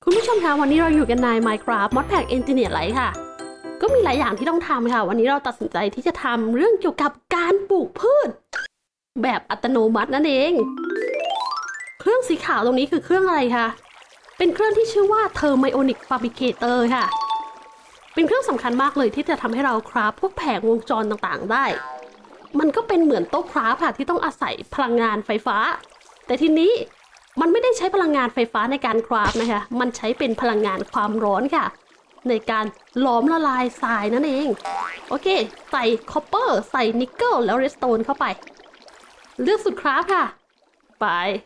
คุณผู้ชมคะวันนี้เราอยู่กันใน Minecraft Modpack Engineer Lite ค่ะก็มีหลายอย่างที่ต้องทำค่ะวันนี้เราตัดสินใจที่จะทำเรื่องเกี่ยวกับการปลูกพืชแบบอัตโนมัตินั่นเองเครื่องสีขาวตรงนี้คือเครื่องอะไรคะเป็นเครื่องที่ชื่อว่า Thermionic Fabricator ค่ะเป็นเครื่องสำคัญมากเลยที่จะทำให้เราคราฟพวกแผงวงจรต่างๆได้มันก็เป็นเหมือนโต๊ะคราฟค่ะที่ต้องอาศัยพลังงานไฟฟ้าแต่ทีนี้มันไม่ได้ใช้พลังงานไฟฟ้าในการคราฟนะคะมันใช้เป็นพลังงานความร้อนค่ะในการหลอมละลายทรายนั่นเองโอเคใส่คอปเปอร์ใส่นิกเกิลแล้วเรดสโตนเข้าไปเลือกสุดคราฟค่ะไป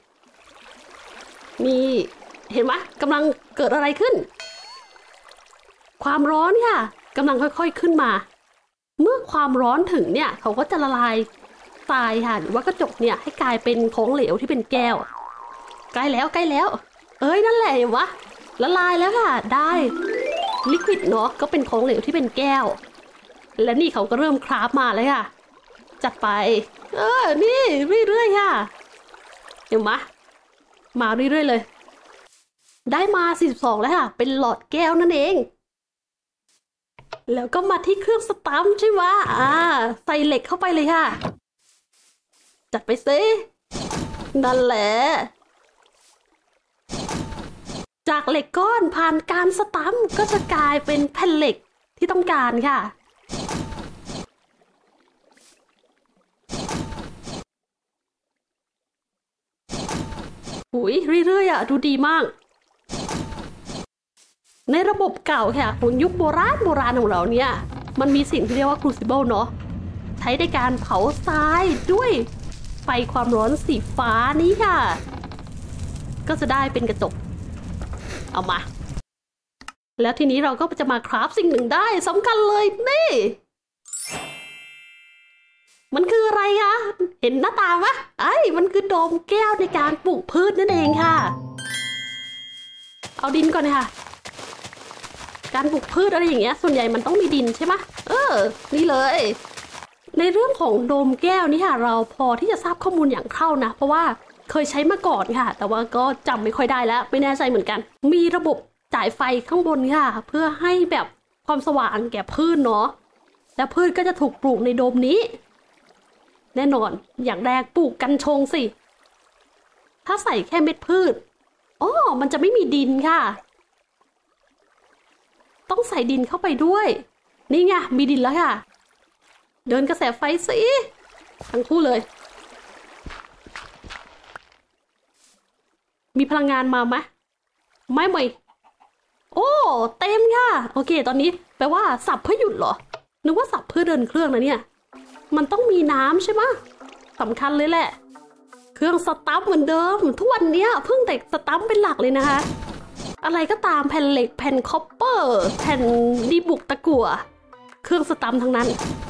นี่เห็นไหมกำลังเกิดอะไรขึ้นความร้อนค่ะกำลังค่อยๆขึ้นมาเมื่อความร้อนถึงเนี่ยเขาก็จะละลายทรายค่ะหรือว่ากระจกเนี่ยให้กลายเป็นของเหลวที่เป็นแก้วใกล้แล้วเอ้ยนั่นแหละเห็นวะละลายแล้วค่ะได้ลิควิดเนาะก็เป็นของเหลวที่เป็นแก้วและนี่เขาก็เริ่มคราฟมาเลยค่ะจัดไปนี่เรื่อยๆค่ะเห็นไหมมาเรื่อยๆเลยได้มา42แล้วค่ะเป็นหลอดแก้วนั่นเองแล้วก็มาที่เครื่องสตัมป์ใช่ไหมใส่เหล็กเข้าไปเลยค่ะจัดไปสินั่นแหละจากเหล็กก้อนผ่านการสตัมป์ก็จะกลายเป็นแผ่นเหล็กที่ต้องการค่ะอุ้ยเรื่อยๆดูดีมากในระบบเก่าค่ะของยุคโบราณของเราเนี่ยมันมีสิ่งที่เรียกว่าครูซิเบิลเนาะใช้ในการเผาทรายด้วยไฟความร้อนสีฟ้านี้ค่ะก็จะได้เป็นกระจกเอามาแล้วทีนี้เราก็จะมาคราฟสิ่งหนึ่งได้สำคัญเลยนี่มันคืออะไรคะเห็นหน้าตาไหมมันคือโดมแก้วในการปลูกพืชนั่นเองค่ะเอาดินก่อนค่ะการปลูกพืชอะไรอย่างเงี้ยส่วนใหญ่มันต้องมีดินใช่ไหมนี่เลยในเรื่องของโดมแก้วนี่ค่ะเราพอที่จะทราบข้อมูลอย่างคร่าวนะเพราะว่าเคยใช้มาก่อนค่ะแต่ว่าก็จำไม่ค่อยได้แล้วไม่แน่ใจเหมือนกันมีระบบจ่ายไฟข้างบนค่ะเพื่อให้แบบความสว่างแก่พืชเนาะและพืชก็จะถูกปลูกในโดมนี้แน่นอนอย่างแรกปลูกกัญชงสิถ้าใส่แค่เม็ดพืชมันจะไม่มีดินค่ะต้องใส่ดินเข้าไปด้วยนี่ไงมีดินแล้วค่ะเดินกระแสไฟสิทั้งคู่เลยมีพลังงานมาไหมไม่เต็มค่ะโอเคตอนนี้แปลว่าสับเพื่อหยุดเหรอนึกว่าสับเพื่อเดินเครื่องนะเนี่ยมันต้องมีน้ำใช่ไหมสำคัญเลยแหละเครื่องสตัมป์เหมือนเดิมทุกวันนี้เพิ่งแต่สตัมป์เป็นหลักเลยนะคะอะไรก็ตามแผ่นเหล็กแผ่นคอปเปอร์แผ่นดีบุกตะกั่วเครื่องสตัมป์ทั้งนั้น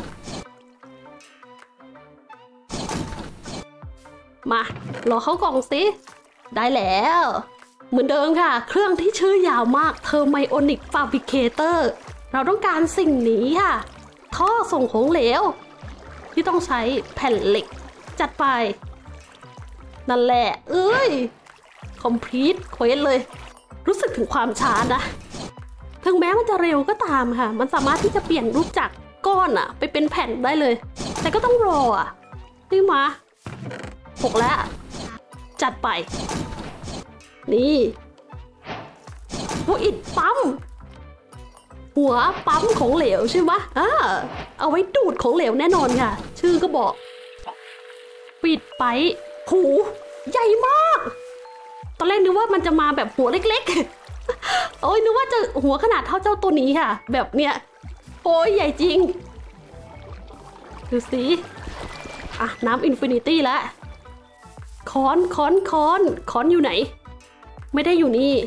มารอเข้ากล่องสิได้แล้วเหมือนเดิมค่ะเครื่องที่ชื่อยาวมาก Thermionic Fabricator เราต้องการสิ่งนี้ค่ะท่อส่งของเหลวที่ต้องใช้แผ่นเหล็กจัดไปนั่นแหละcomplete quest เลยรู้สึกถึงความช้านะถึงแม้มันจะเร็วก็ตามค่ะมันสามารถที่จะเปลี่ยนรูปจากก้อนไปเป็นแผ่นได้เลยแต่ก็ต้องรอนี่มา6แล้วจัดไปนี่หัวอิฐปั๊มหัวปั๊มของเหลวใช่ไหมเอาไว้ดูดของเหลวแน่นอนค่ะชื่อก็บอกปิดไปหูใหญ่มากตอนแรกนึกว่ามันจะมาแบบหัวเล็กๆนึกว่าจะหัวขนาดเท่าเจ้าตัวนี้ค่ะแบบเนี้ยใหญ่จริงดูสิน้ำอินฟินิตี้แล้วค้อนอยู่ไหนไม่ได้อยู่นี่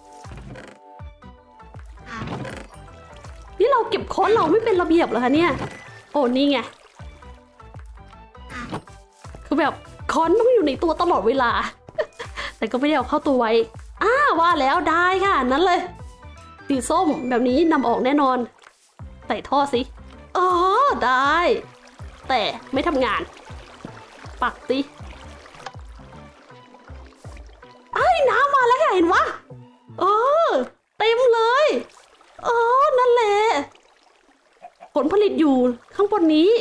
เราเก็บค้อนเราไม่เป็นระเบียบเหรอคะเนี่ยนี่ไงคือแบบค้อนต้องอยู่ในตัวตลอดเวลาแต่ก็ไม่ได้เอาเข้าตัวไว้ว่าแล้วได้ค่ะนั้นเลยสีส้มแบบนี้นำออกแน่นอนใส่ท่อสิได้แต่ไม่ทำงานปักสิน้ำมาแล้วค่ะเห็นวะ เออลิตอยู่ข้างบนนี้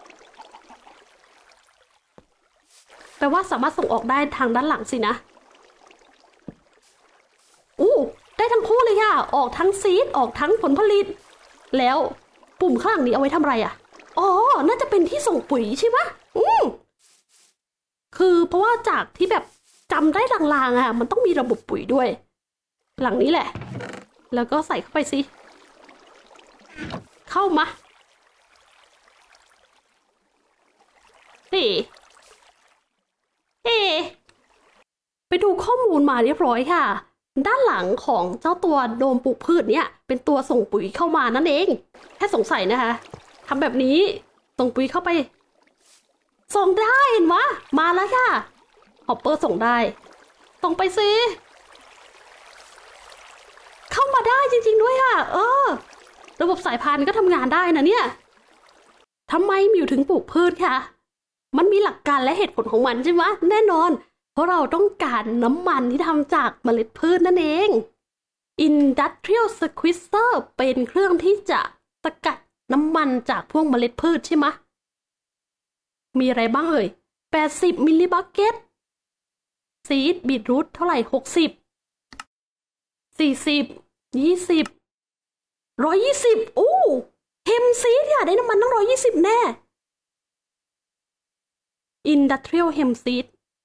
แปลว่าสามารถส่งออกได้ทางด้านหลังสินะได้ทั้งคู่เลยค่ะออกทั้งซีดออกทั้งผลผลิตแล้วปุ่มข้างหลังนี้เอาไว้ทำอะไรอ่ะอ๋อน่าจะเป็นที่ส่งปุ๋ยใช่ไหมคือเพราะว่าจากที่แบบจำได้ลางๆอ่ะมันต้องมีระบบปุ๋ยด้วยหลังนี้แหละแล้วก็ใส่เข้าไปสิเข้ามาเฮ้ไปดูข้อมูลมาเรียบร้อยค่ะด้านหลังของเจ้าตัวโดมปลูกพืชเนี่ยเป็นตัวส่งปุ๋ยเข้ามานั่นเองแค่สงสัยนะคะทำแบบนี้ส่งปุ๋ยเข้าไปส่งได้เห็นวะมาแล้วค่ะฮอปเปอร์ส่งได้ส่งไปสิเข้ามาได้จริงๆด้วยค่ะระบบสายพานก็ทำงานได้นะเนี่ยทำไมมิวถึงปลูกพืชค่ะมันมีหลักการและเหตุผลของมันใช่ไหมแน่นอนเพราะเราต้องการน้ำมันที่ทำจากเมล็ดพืชนั่นเอง Industrial Squeezer เป็นเครื่องที่จะสกัดน้ำมันจากพวกเมล็ดพืชใช่ไหมมีอะไรบ้างเอ่ย80มิลลิบักเก็ตซีดบีทรูทเท่าไหร่60 40 20 120เฮมซีดค่ะได้น้ำมันตั้ง120แน่ Industrial Hemp Seed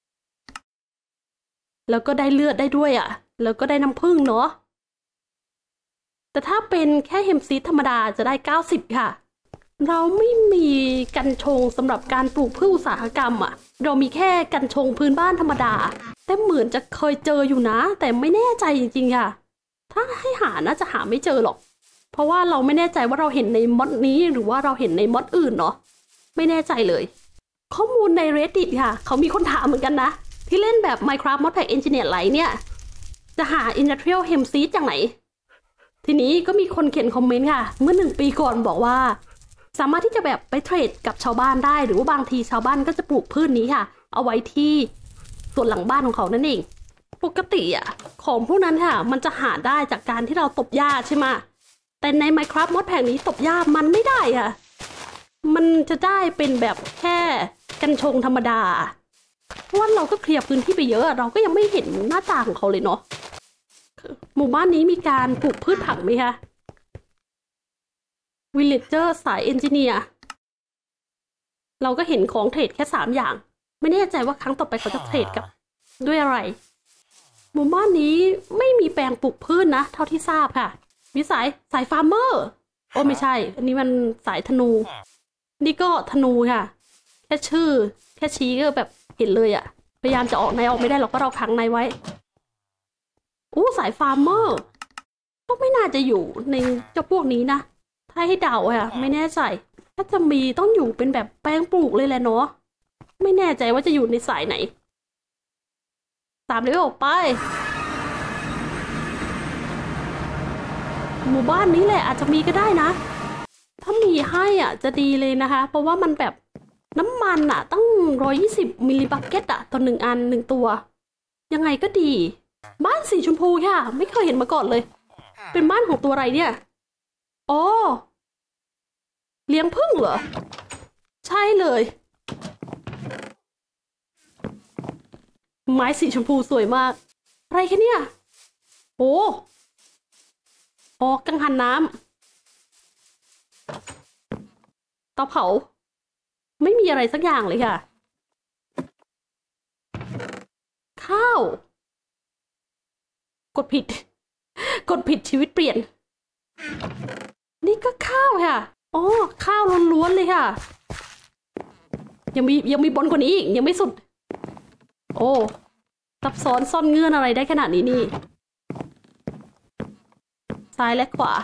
แล้วก็ได้เลือดได้ด้วยแล้วก็ได้น้ำผึ้งเนาะแต่ถ้าเป็นแค่เฮมซีดธรรมดาจะได้90ค่ะเราไม่มีกัญชงสำหรับการปลูกเพื่ออุตสาหกรรมเรามีแค่กัญชงพื้นบ้านธรรมดาแต่เหมือนจะเคยเจออยู่นะแต่ไม่แน่ใจจริงๆค่ะถ้าให้หาน่าจะหาไม่เจอหรอกเพราะว่าเราไม่แน่ใจว่าเราเห็นในมอดนี้หรือว่าเราเห็นในมอดอื่นเนาะไม่แน่ใจเลยข้อมูลใน Reddit ค่ะเขามีคนถามเหมือนกันนะที่เล่นแบบ Minecraft Modpack Engineer Lite เนี่ยจะหา Industrial Hemp Seed จากไหนทีนี้ก็มีคนเขียนคอมเมนต์ค่ะเมื่อ1 ปีก่อนบอกว่าสามารถที่จะแบบไปเทรดกับชาวบ้านได้หรือว่าบางทีชาวบ้านก็จะปลูกพืชนี้ค่ะเอาไว้ที่ส่วนหลังบ้านของเขานั่นเองปกติของพวกนั้นค่ะมันจะหาได้จากการที่เราตบหญ้าใช่ไหมแต่ใน Minecraft Modpack นี้ตบหญ้ามันไม่ได้ค่ะมันจะได้เป็นแบบแค่กัญชงธรรมดาเพราะว่าเราก็เคลียร์พื้นที่ไปเยอะเราก็ยังไม่เห็นหน้าตาของเขาเลยเนาะหมู่บ้านนี้มีการปลูกพืชผักไหมคะวิลเลจเจอร์สายเอนจิเนียร์เราก็เห็นของเทรดแค่3อย่างไม่แน่ใจว่าครั้งต่อไปเขาจะเทรดกับด้วยอะไรหมู่บ้านนี้ไม่มีแปลงปลูกพืชนะเท่าที่ทราบค่ะมีสายฟาร์มเมอร์ไม่ใช่อันนี้มันสายธนูนี่ก็ธนูค่ะแค่ชื่อแค่ชี้ก็แบบเห็นเลยพยายามจะออกในออกไม่ได้หรอกก็เราขังในไว้สายฟาร์มเมอร์ก็ไม่น่าจะอยู่ในเจ้าพวกนี้นะถ้าให้เดาไม่แน่ใจถ้าจะมีต้องอยู่เป็นแบบแปลงปลูกเลยแหละเนาะไม่แน่ใจว่าจะอยู่ในสายไหนตามเลยออกไปหมู่บ้านนี้แหละอาจจะมีก็ได้นะถ้ามีให้จะดีเลยนะคะเพราะว่ามันแบบน้ำมันตั้ง120มิลลิบักเก็ตต่อ1อัน1ตัวยังไงก็ดีบ้านสีชมพูค่ะไม่เคยเห็นมาก่อนเลยเป็นบ้านของตัวอะไรเนี่ยเลี้ยงผึ้งเหรอใช่เลยไม้สีชมพูสวยมากอะไรคะเนี่ยกังหันน้ำเตาเผาไม่มีอะไรสักอย่างเลยค่ะข้าวกดผิดชีวิตเปลี่ยนนี่ก็ข้าวค่ะข้าวล้วนๆเลยค่ะยังมีบนกว่านี้อีกยังไม่สุดซับซ้อนซ่อนเงื่อนอะไรได้ขนาดนี้นี่ซ้ายและขวา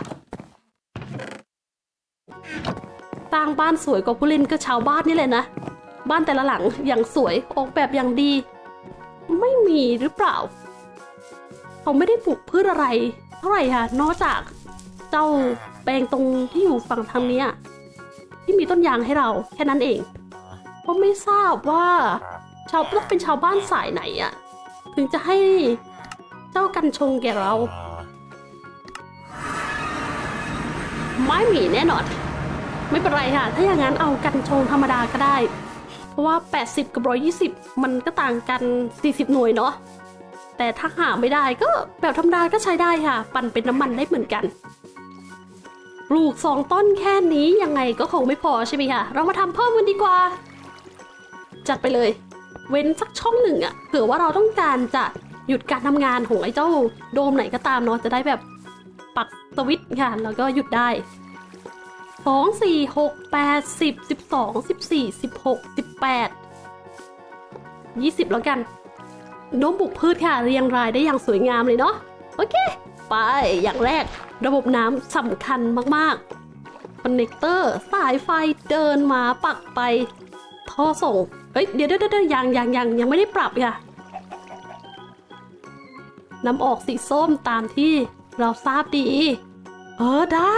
สร้างบ้านสวยกว่าผู้เล่นก็ชาวบ้านนี่แหละนะบ้านแต่ละหลังอย่างสวยออกแบบอย่างดีไม่มีหรือเปล่าเขาไม่ได้ปลูกพืชอะไรเท่าไหร่ค่ะนอกจากเจ้าแปลงตรงที่อยู่ฝั่งทางนี้ที่มีต้นยางให้เราแค่นั้นเองเพราะไม่ทราบว่าต้องเป็นชาวบ้านสายไหนถึงจะให้เจ้ากัญชงแก่เราไม่มีแน่นอนไม่เป็นไรค่ะถ้าอย่างนั้นเอากันชงธรรมดาก็ได้เพราะว่า80กับ120มันก็ต่างกัน40หน่วยเนาะแต่ถ้าหาไม่ได้ก็แบบธรรมดาก็ใช้ได้ค่ะปั่นเป็นน้ำมันได้เหมือนกันปลูก2ต้นแค่นี้ยังไงก็คงไม่พอใช่ไหมคะเรามาทำเพิ่มกันดีกว่าจัดไปเลยเว้นสักช่องหนึ่งอะเผื่อว่าเราต้องการจะหยุดการทำงานของไอ้เจ้าโดมไหนก็ตามเนาะจะได้แบบปักสวิตช์ค่ะแล้วก็หยุดได้2 4 6 8 10 12 14 16 18 20แล้วกันโดมปลูกพืชค่ะเรียงรายได้อย่างสวยงามเลยเนาะโอเคไปอย่างแรกระบบน้ำสำคัญมากๆคอนเนคเตอร์สายไฟเดินมาปักไปท่อส่งเฮ้ยเดี๋ยวยังไม่ได้ปรับค่ะน้ำออกสีส้มตามที่เราทราบดีได้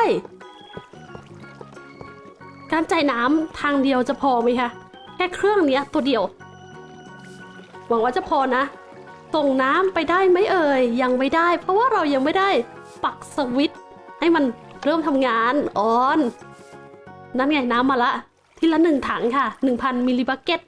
การจ่ายน้ำทางเดียวจะพอไหมคะแค่เครื่องนี้ตัวเดียวหวังว่าจะพอนะส่งน้ำไปได้ไหมเอ่ยยังไม่ได้เพราะว่าเรายังไม่ได้ปักสวิตช์ให้มันเริ่มทำงานนั่นไงน้ำมาละทีละ1ถังค่ะ 1,000 มิลลิบักเก็ต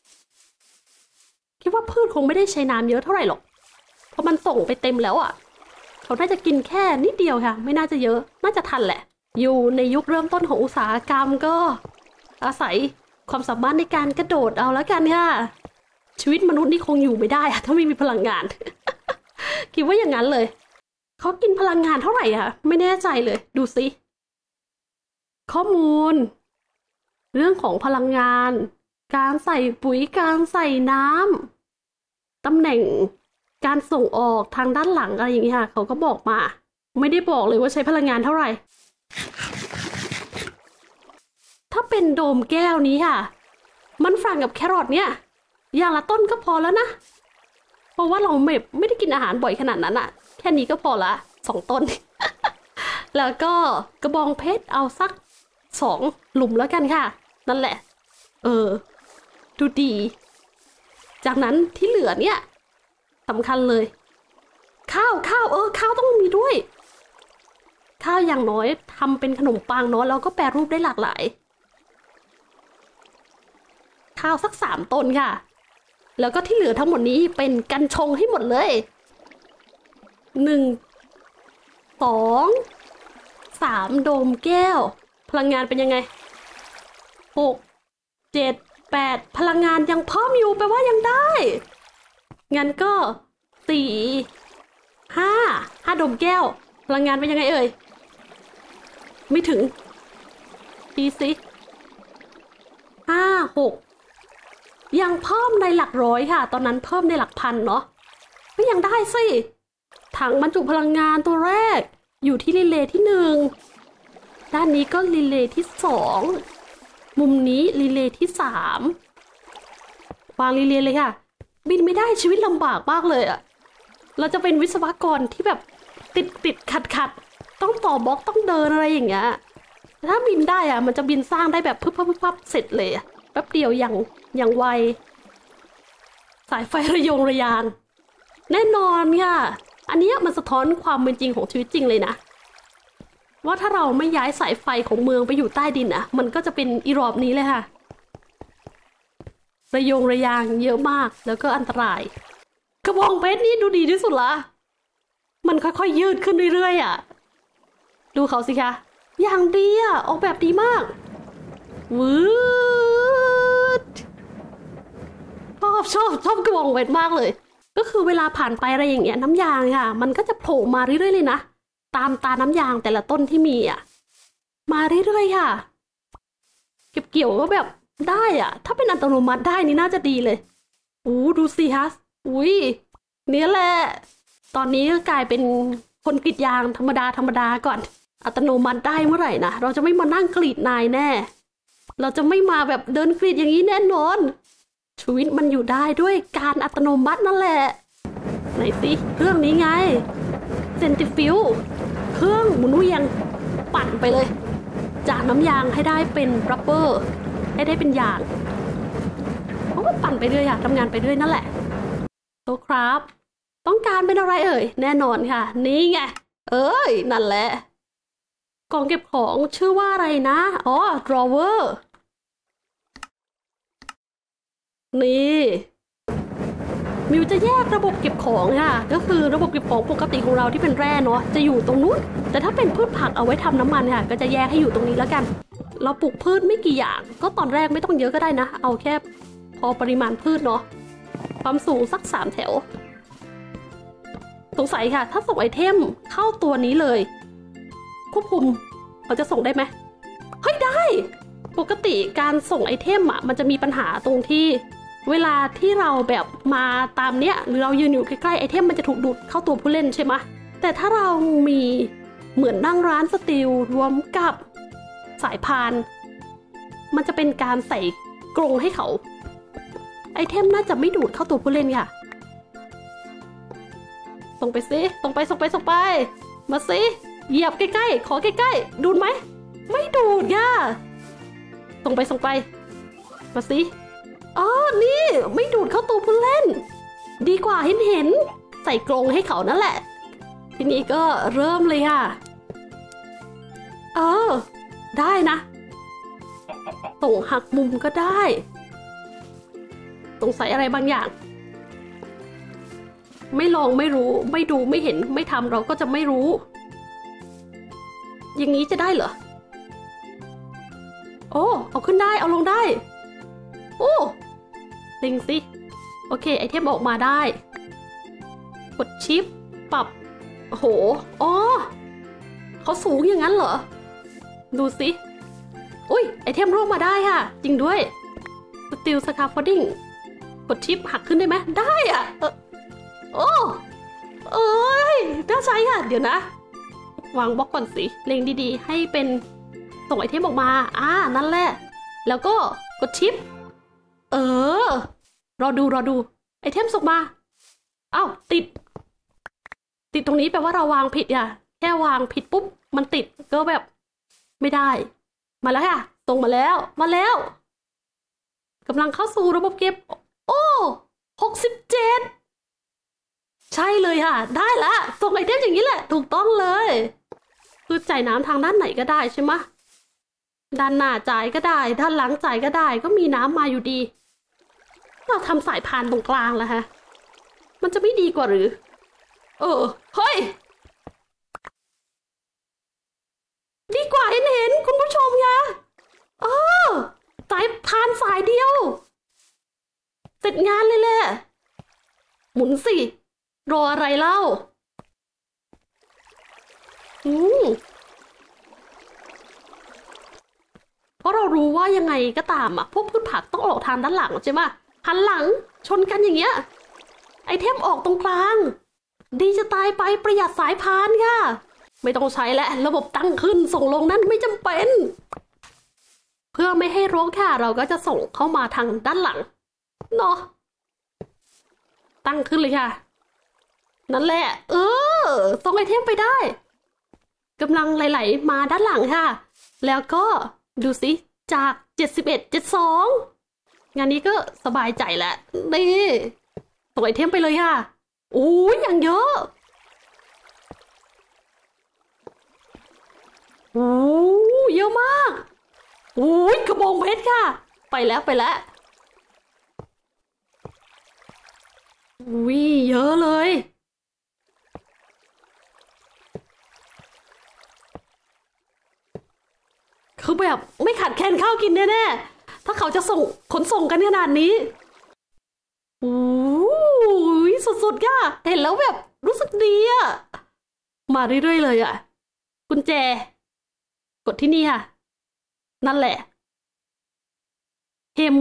คิดว่าพืชคงไม่ได้ใช้น้ำเยอะเท่าไหร่หรอกเพราะมันส่งไปเต็มแล้วอ่ะเขาน่าจะกินแค่นิดเดียวค่ะไม่น่าจะเยอะน่าจะทันแหละอยู่ในยุคเริ่มต้นของอุตสาหกรรมก็อาศัยความสามารถในการกระโดดเอาแล้วกันค่ะชีวิตมนุษย์นี่คงอยู่ไม่ได้ถ้าไม่มีพลังงาน คิดว่าอย่างนั้นเลยเขากินพลังงานเท่าไหร่อะไม่แน่ใจเลยดูสิข้อมูลเรื่องของพลังงานการใส่ปุ๋ยการใส่น้ำตำแหน่งการส่งออกทางด้านหลังอะไรอย่างเงี้ยค่ะเขาก็บอกมาไม่ได้บอกเลยว่าใช้พลังงานเท่าไหร่ถ้าเป็นโดมแก้วนี้ค่ะมันฝรั่งกับแครอทเนี่ยอย่างละต้นก็พอแล้วนะเพราะว่าเราไม่ได้กินอาหารบ่อยขนาดนั้นอะแค่นี้ก็พอละ2ต้น แล้วก็กระบองเพชรเอาสัก2หลุมแล้วกันค่ะนั่นแหละดูดีจากนั้นที่เหลือเนี่ยสำคัญเลยข้าวข้าวต้องมีด้วยข้าวอย่างน้อยทำเป็นขนมปังเนาะแล้วก็แปรรูปได้หลากหลายข้าวสัก3ต้นค่ะแล้วก็ที่เหลือทั้งหมดนี้เป็นกัญชงให้หมดเลย1 2 3โดมแก้วพลังงานเป็นยังไง6 7 8พลังงานยังเพิ่มอยู่แปลว่ายังได้งั้นก็4 5โดมแก้วพลังงานเป็นยังไงเอ่ยไม่ถึงดีสิ5 6ยังเพิ่มในหลักร้อยค่ะตอนนั้นเพิ่มในหลักพันเนาะก็ยังได้สิถังบรรจุพลังงานตัวแรกอยู่ที่รีเลย์ที่1ด้านนี้ก็รีเลย์ที่2มุมนี้รีเลย์ที่3วางรีเลย์เลยค่ะบินไม่ได้ชีวิตลำบากมากเลยอะเราจะเป็นวิศวกรที่แบบติดขัดต้องต่อบล็อกต้องเดินอะไรอย่างเงี้ยถ้าบินได้อะมันจะบินสร้างได้แบบพึบเสร็จเลยอะแป๊บเดียวอย่างไวสายไฟระยงระยางแน่นอนค่ะอันนี้มันสะท้อนความเป็นจริงของชีวิตจริงเลยนะว่าถ้าเราไม่ย้ายสายไฟของเมืองไปอยู่ใต้ดินอะมันก็จะเป็นอีรอบนี้เลยค่ะระยงระยางเยอะมากแล้วก็อันตรายกระบองเพชรนี่ดูดีที่สุดละมันค่อยๆยืดขึ้นเรื่อยๆอะดูเขาสิคะอย่างดีอะออกแบบดีมากวืดชอบกระบองเพชรมากเลยก็คือเวลาผ่านไปอะไรอย่างเงี้ยน้ำยางค่ะมันก็จะโผล่มาเรื่อยๆเลยนะตามตาน้ำยางแต่ละต้นที่มีอ่ะมาเรื่อยๆค่ะเก็บเกี่ยวก็แบบได้อ่ะถ้าเป็นอัตโนมัติได้นี่น่าจะดีเลยดูสิฮะเนี่ยแหละตอนนี้ก็กลายเป็นคนกรีดยางธรรมดาก่อนอัตโนมัติได้เมื่อไหร่นะเราจะไม่มานั่งกรีดนายแน่เราจะไม่มาแบบเดินกรีดอย่างนี้แน่นอนชีวิตมันอยู่ได้ด้วยการอัตโนมัตินั่นแหละไหนสิเครื่องนี้ไงเซนติฟิวเครื่องหมุนเวียงปั่นไปเลยจากน้ำยางให้ได้เป็นรับเบอร์ให้ได้เป็นยางเขาก็ปั่นไปเรื่อยค่ะทำงานไปเรื่อยนั่นแหละโตครับต้องการเป็นอะไรเอ่ยแน่นอนค่ะนี่ไงนั่นแหละกล่องเก็บของชื่อว่าอะไรนะอ๋อ drawer นี่มิวจะแยกระบบเก็บของค่ะก็คือระบบเก็บของปกติของเราที่เป็นแร่เนาะจะอยู่ตรงนู้นแต่ถ้าเป็นพืชผักเอาไว้ทำน้ำมันค่ะก็จะแยกให้อยู่ตรงนี้แล้วกันเราปลูกพืชไม่กี่อย่างก็ตอนแรกไม่ต้องเยอะก็ได้นะเอาแค่พอปริมาณพืชเนาะความสูงสัก3 แถวสงสัยค่ะถ้าส่งไอเทมเข้าตัวนี้เลยควบคุมเขาจะส่งได้ไหมเฮ้ยได้ปกติการส่งไอเทมอ่ะมันจะมีปัญหาตรงที่เวลาที่เราแบบมาตามเนี้ยหรือเรายืนอยู่ใกล้ๆไอเทมมันจะถูกดูดเข้าตัวผู้เล่นใช่ไหมแต่ถ้าเรามีเหมือนนั่งร้านสตีลรวมกับสายพานมันจะเป็นการใส่กรงให้เขาไอเทมน่าจะไม่ดูดเข้าตัวผู้เล่นค่ะส่งไปสิส่งไปมาสิเหยียบใกล้ๆขอใกล้ๆดูดไหมไม่ดูดค่ะส่งไปมาสิอ๋อนี่ไม่ดูดเข้าตัวผู้เล่นดีกว่าเห็นใส่กรงให้เขานั่นแหละทีนี้ก็เริ่มเลยค่ะได้นะส่งหักมุมก็ได้สงสัยอะไรบางอย่างไม่ลองไม่รู้ไม่ดูไม่เห็นไม่ทำเราก็จะไม่รู้อย่างนี้จะได้เหรอโอ้เอาขึ้นได้เอาลงได้โอ้ลิงสิโอเคไอเทมออกมาได้กดชิปปรับโหอ๋อเขาสูงอย่างนั้นเหรอดูสิอุ้ยไอเทมร่วงมาได้ค่ะจริงด้วยสตีลสคาฟอร์ดิ้งกดชิปหักขึ้นได้ไหมได้อ่ะโอ้เอ้ยน่าใช้ค่ะเดี๋ยวนะวางบล็อกก่อนสิเล็งดีๆให้เป็นส่งไอเทมออกมานั่นแหละแล้วก็กดชิปรอดูไอเทมส่งมาอ้าวติดตรงนี้แปลว่าเราวางผิดอ่ะแค่วางผิดปุ๊บมันติดก็แบบไม่ได้มาแล้วค่ะส่งมาแล้วกำลังเข้าสู่ระบบเก็บโอ้67ใช่เลยค่ะได้ละส่งไอเทมอย่างนี้แหละถูกต้องเลยคือจ่ายน้ำทางด้านไหนก็ได้ใช่ไหมด้านหน้าจ่ายก็ได้ด้านหลังจ่ายก็ได้ก็มีน้ำมาอยู่ดีเราทำสายพานตรงกลางแล้วฮะมันจะไม่ดีกว่าหรือเฮ้ยดีกว่าเห็นคุณผู้ชมค่ะสายพานสายเดียวเสร็จงานเลยแหละหมุนสิรออะไรเล่าเพราะเรารู้ว่ายังไงก็ตามพวกพืชผักต้องออกทางด้านหลังใช่ไหมหันหลังชนกันอย่างเงี้ยไอเทมออกตรงกลางดีจะตายไปประหยัดสายพานค่ะไม่ต้องใช้แล้วระบบตั้งขึ้นส่งลงนั่นไม่จำเป็นเพื่อไม่ให้รกค่ะเราก็จะส่งเข้ามาทางด้านหลังเนาะตั้งขึ้นเลยค่ะนั่นแหละส่งไอเทมไปได้กำลังไหลๆมาด้านหลังค่ะแล้วก็ดูสิจาก71 72งานนี้ก็สบายใจแล้วนี่ส่งไอเทมไปเลยค่ะโอ้ยอย่างเยอะโอ้เยอะมากโอ้ยกระบองเพชรค่ะไปแล้ววิเยอะเลยคือแบบไม่ขาดแคลนข้าวกินแน่ๆถ้าเขาจะขนส่งกันขนาดนี้โอ้ยสุดๆค่ะเห็นแล้วแบบรู้สึกดีอะมาเรื่อยๆเลยอะกุญแจกดที่นี่ค่ะนั่นแหละเฮม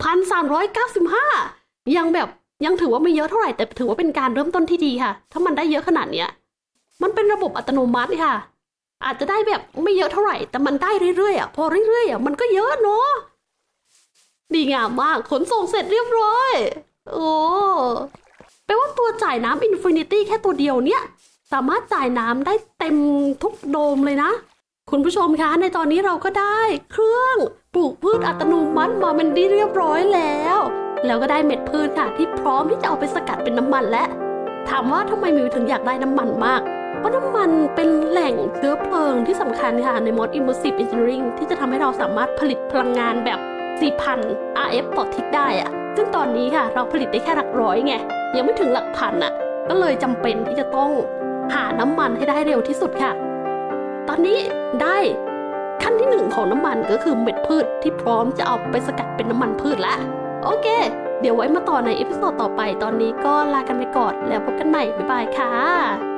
1,395ยังถือว่าไม่เยอะเท่าไหร่แต่ถือว่าเป็นการเริ่มต้นที่ดีค่ะถ้ามันได้เยอะขนาดเนี้ยมันเป็นระบบอัตโนมัติค่ะอาจจะได้แบบไม่เยอะเท่าไหร่แต่มันได้เรื่อยๆพอเรื่อยๆมันก็เยอะเนาะดีงามมากขนส่งเสร็จเรียบร้อยโอ้แปลว่าตัวจ่ายน้ำอินฟินิตี้แค่ตัวเดียวเนี่ยสามารถจ่ายน้ำได้เต็มทุกโดมเลยนะคุณผู้ชมคะในตอนนี้เราก็ได้เครื่องปลูกพืชอัตโนมัติมาเป็นที่เรียบร้อยแล้วก็ได้เม็ดพืชค่ะที่พร้อมที่จะเอาไปสกัดเป็นน้ำมันและถามว่าทำไมมิวถึงอยากได้น้ำมันมากเพราะน้ำมันเป็นแหล่งเชื้อเพลิงที่สำคัญค่ะใน Mod Immersive Engineering ที่จะทำให้เราสามารถผลิตพลังงานแบบ 4,000 RF ต่อทิกได้อะซึ่งตอนนี้ค่ะเราผลิตได้แค่หลักร้อยไงยังไม่ถึงหลักพันอะก็เลยจำเป็นที่จะต้องหาน้ำมันให้ได้เร็วที่สุดค่ะตอนนี้ได้ขั้นที่1ของน้ำมันก็คือเม็ดพืชที่พร้อมจะเอาไปสกัดเป็นน้ำมันพืชแล้วโอเคเดี๋ยวไว้มาต่อในเอพิโซดต่อไปตอนนี้ก็ลากันไปก่อนแล้วพบกันใหม่บ๊ายบายค่ะ